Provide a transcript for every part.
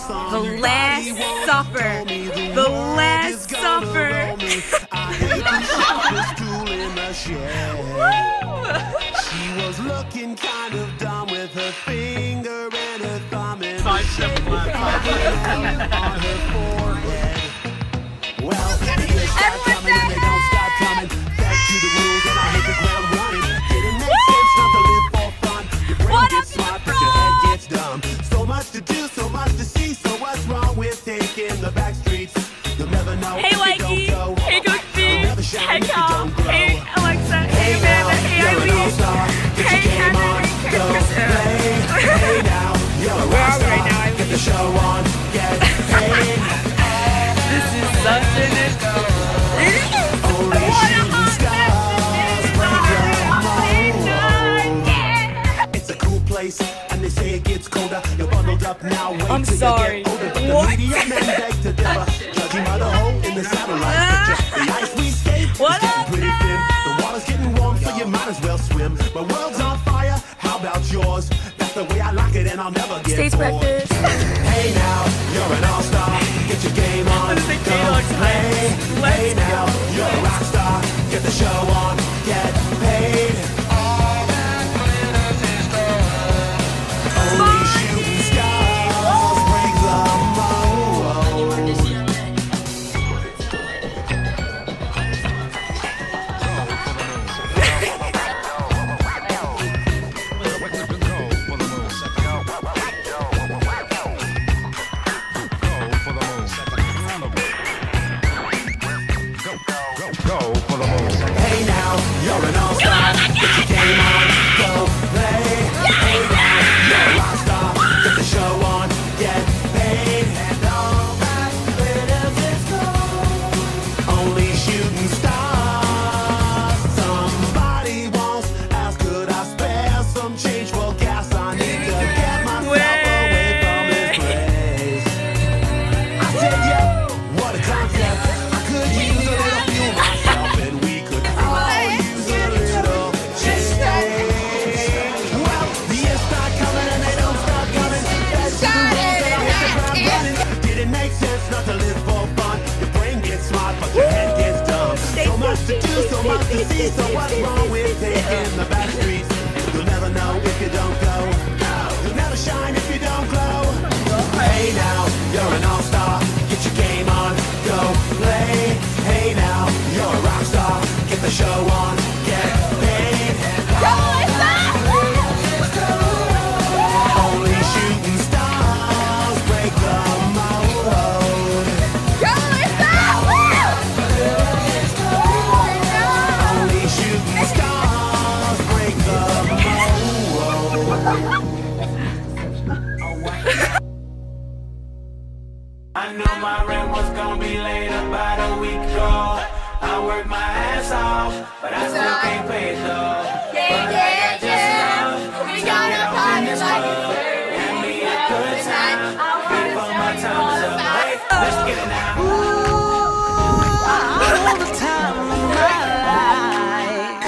The Last Supper. The Last Supper. She was looking kind of dumb with her finger and her thumb in her on her forehead. Well, the years start coming and they don't stop coming. Back to the rules and I hit the ground running. Didn't make sense not to live for fun. Your brain gets smart but your head gets dumb. So much to do, so much to see. So what's wrong with taking the back streets? You'll never know. Hey, Mikey. Hey, Goofy. Hey, Cal. Hey, Alexa. Hey, Amanda. Hey, Eileen. Hey, Heather. Hey, now, you're a rock star. Get the show on. Get paid. This is such an Only shooting stars break the mold. It's a cool place, and they say it gets colder. You're bundled up now. Wait I'm till sorry. You get older, but the media men beg to differ, judging by the hole in the satellite picture. The ice we skate is getting pretty thin. The water's getting warm, so you might as well swim. My world's on fire. How about yours? That's the way I like it, and I'll never get Stage bored. practice. Hey now, you're an all-star. Get your game on. Go play. Hey now, you're a rock star. Get the show on. Get paid. Only shooting stars break the mold. Hey now, you're an all-star. Get your game on, go play. Hey now, you're a rock star. Get the show on, get paid. And all that glitters is gold. Only shooting stars. Somebody once asked, could I spare some change for gas? I need to get myself away from this place. I said, yeah, what a concept. I could use a little fuel myself, and we could all use a little change. Well, the years start coming and they don't stop coming. That's the rules and I hit the ground running. Didn't make sense not to live for fun. Your brain gets smart, but your head gets dumb. So much to do, so much to see. So what's wrong with taking the back streets? You'll never know if you don't go. You'll never shine if you don't glow. Hey now, you're an all-star. Get your game on, go play. Hey now, you're a rock star. Get the show on, get paid. Only shooting stars break the mold. Only shooting stars break the mold. I knew my rent was gonna be late about a week ago. I worked my ass off, but I still can't pay it though. But I got just enough to get off in this club and be a good time before my time is up. Hey, let's get it now. All the time of my life.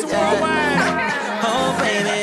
Oh, baby.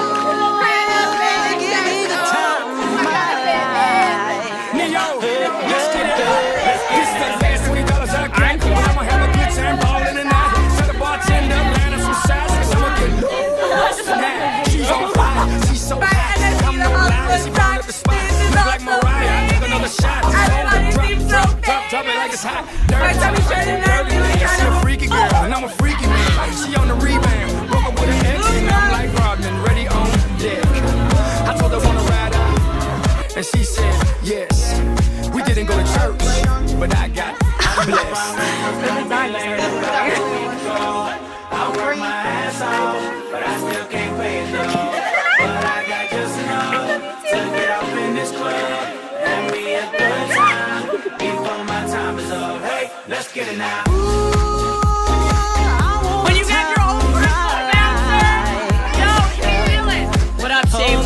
Give me the time of my life. Let's get it up. This is the last $20 I got. I'ma have a good time balling tonight. Tell the bartender, man, some shots, 'cause I'ma get lost tonight. She's on fire, she's so hot. I'm no lie, she brought up the spot. Look like Mariah, I took another shot. Drop it like it's hot. Dirty, dirty, she a freaky girl, and I'm a freaky man. She on the rebound, broke up with an ex, and I'm like Rodman, ready on deck. I told her wanna ride out, and she said yes. We didn't go to church, but I got blessed. I work my ass off, but I still can't pay it though. But I got just enough to get off in this club and be a good time before my time is up. Hey, let's get it now. When you got your own personal announcer. Yo, you can feel it. What up, Shameless?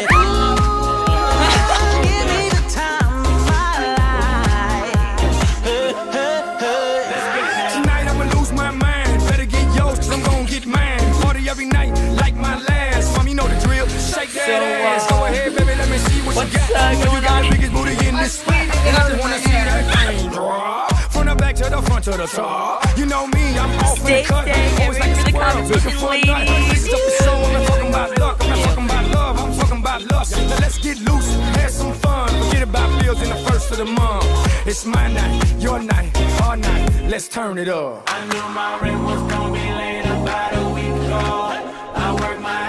Give me the time of my life. Tonight I'ma lose my mind. Better get yours, 'cause I'm gon' get mine. Party every night, like my last. Mom, you know the drill. Shake that ass. Go ahead, baby, let me see what you got. You got the biggest booty in this predator. You know me, I'm off in Stay the cut. safe. Always like Get ready for the a squirrel, looking for a nut. competition, This is up the show. I'm not talking about luck. I'm not talking about love. I'm talking about lust. Now let's get loose, have some fun. Forget about bills in the first of the month. It's my night, your night, our night. Let's turn it up. I knew my rent was gonna be late about a week ago. I worked my